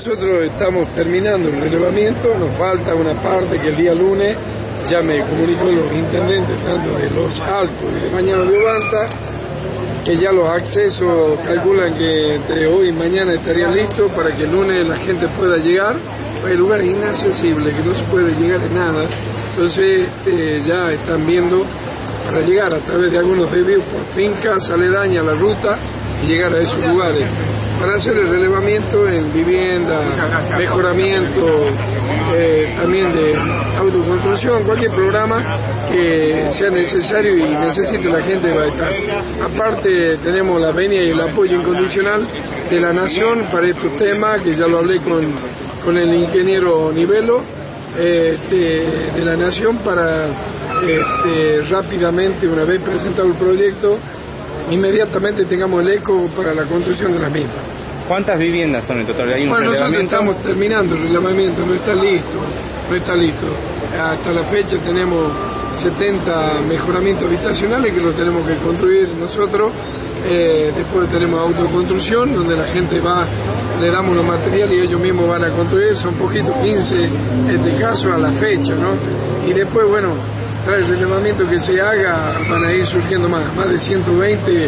nosotros estamos terminando el relevamiento, nos falta una parte que el día lunes ya me comunicó los intendentes, tanto de Los Altos y de Bañados de Obanta, que ya los accesos calculan que entre hoy y mañana estarían listos para que el lunes la gente pueda llegar. El lugar es inaccesible, que no se puede llegar en nada, entonces ya están viendo para llegar a través de algunos desvíos por fincas aledañas a la ruta y llegar a esos lugares para hacer el relevamiento en vivienda, mejoramiento, también de autoconstrucción, cualquier programa que sea necesario y necesite la gente va a estar. Aparte tenemos la venia y el apoyo incondicional de la Nación para estos temas, que ya lo hablé con el ingeniero Nivelo de la Nación para rápidamente, una vez presentado el proyecto, inmediatamente tengamos el eco para la construcción de las mismas. ¿Cuántas viviendas son en total? Bueno, nosotros estamos terminando el relevamiento, no está listo. Hasta la fecha tenemos 70 mejoramientos habitacionales que los tenemos que construir nosotros. Después tenemos autoconstrucción, donde la gente va, le damos los materiales y ellos mismos van a construir. Son poquitos, 15 en este caso a la fecha, ¿no? Y después, bueno, tras el relevamiento que se haga van a ir surgiendo más de 120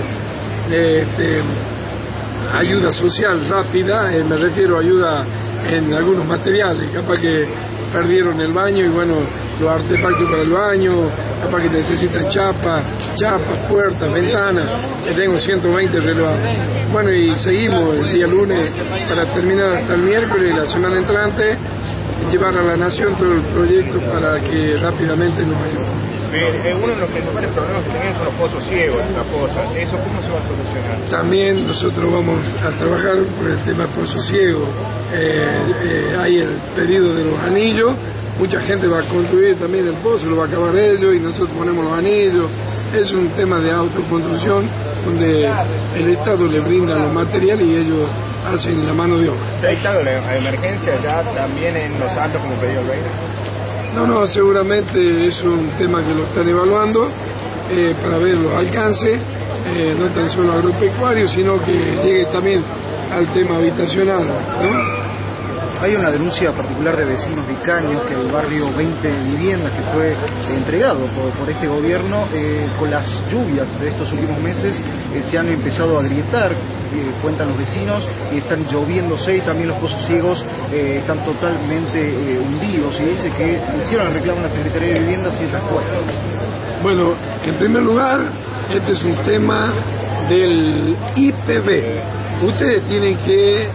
ayuda social rápida, me refiero a ayuda en algunos materiales, capaz que perdieron el baño y bueno, los artefactos para el baño, capaz que necesitan chapas, puertas, ventanas, que tengo 120 relevados. Bueno, y seguimos el día lunes para terminar hasta el miércoles, la semana entrante, llevar a la Nación todo el proyecto para que rápidamente nos ayude. Uno de los principales problemas que tenían son los pozos ciegos, las pozas. ¿Eso cómo se va a solucionar? También nosotros vamos a trabajar por el tema pozo ciego. Hay el pedido de los anillos. Mucha gente va a construir también el pozo, lo va a acabar ellos y nosotros ponemos los anillos. Es un tema de autoconstrucción donde el Estado le brinda los materiales y ellos hacen la mano de obra. ¿Se ha dictado la emergencia ya también en Los Altos como pedido el Reina? No, seguramente es un tema que lo están evaluando para ver los alcances, no tan solo agropecuarios, sino que llegue también al tema habitacional, ¿no? Hay una denuncia particular de vecinos de Caños que el barrio 20 viviendas que fue entregado por este gobierno, con las lluvias de estos últimos meses se han empezado a agrietar, cuentan los vecinos, y están lloviéndose y también los pozos ciegos están totalmente hundidos, y dice que hicieron el reclamo a la Secretaría de Viviendas y es respuesta. Bueno, en primer lugar, este es un tema del IPB. Ustedes tienen que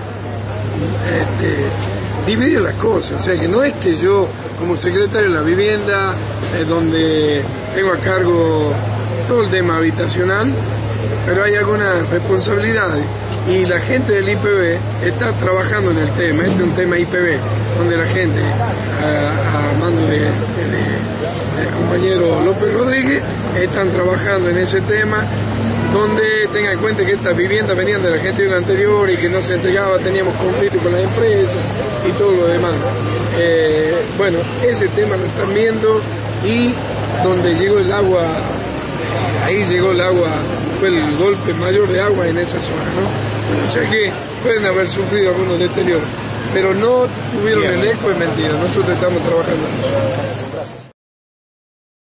dividir las cosas, o sea que no es que yo como secretario de la vivienda donde tengo a cargo todo el tema habitacional, pero hay algunas responsabilidades y la gente del IPB está trabajando en el tema. Este es un tema IPB donde la gente a mando del compañero López Rodríguez están trabajando en ese tema, donde tengan en cuenta que estas viviendas venían de la gestión anterior y que no se entregaba, teníamos conflicto con las empresas y todo lo demás. Bueno, ese tema lo están viendo, y donde llegó el agua, ahí llegó el agua, fue el golpe mayor de agua en esa zona, ¿no? O sea que pueden haber sufrido algunos deterioros, pero no tuvieron el eco, es mentira, nosotros estamos trabajando en eso. Gracias.